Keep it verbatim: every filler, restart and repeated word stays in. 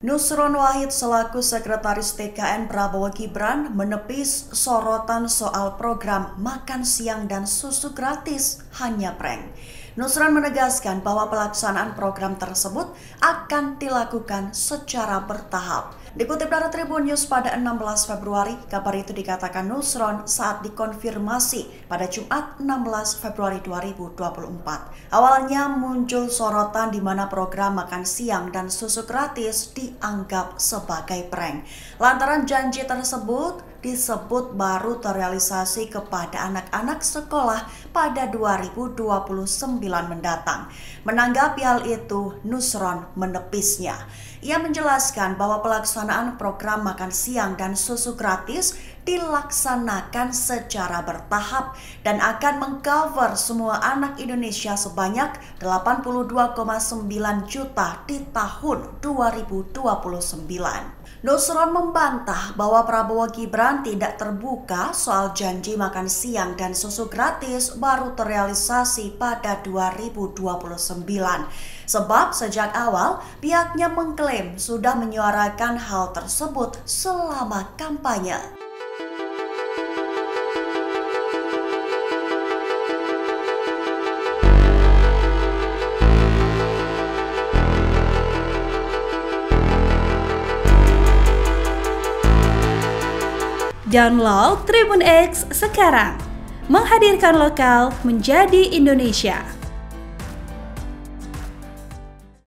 Nusron Wahid selaku Sekretaris T K N Prabowo Gibran menepis sorotan soal program makan siang dan susu gratis hanya prank. Nusron menegaskan bahwa pelaksanaan program tersebut akan dilakukan secara bertahap. Dikutip dari Tribun News pada enam belas Februari, kabar itu dikatakan Nusron saat dikonfirmasi pada Jumat enam belas Februari dua ribu dua puluh empat. Awalnya muncul sorotan di mana program makan siang dan susu gratis dianggap sebagai prank. Lantaran janji tersebut disebut baru terrealisasi kepada anak-anak sekolah pada dua ribu dua puluh sembilan mendatang. Menanggapi hal itu, Nusron menepisnya. Ia menjelaskan bahwa pelaksanaan program makan siang dan susu gratis dilaksanakan secara bertahap dan akan mengcover semua anak Indonesia sebanyak delapan puluh dua koma sembilan juta di tahun dua ribu dua puluh sembilan. Nusron membantah bahwa Prabowo Gibran tidak terbuka soal janji makan siang dan susu gratis baru terrealisasi pada dua ribu dua puluh sembilan. Sebab sejak awal pihaknya mengklaim sudah menyuarakan hal tersebut selama kampanye. Download Tribun X sekarang, menghadirkan lokal menjadi Indonesia.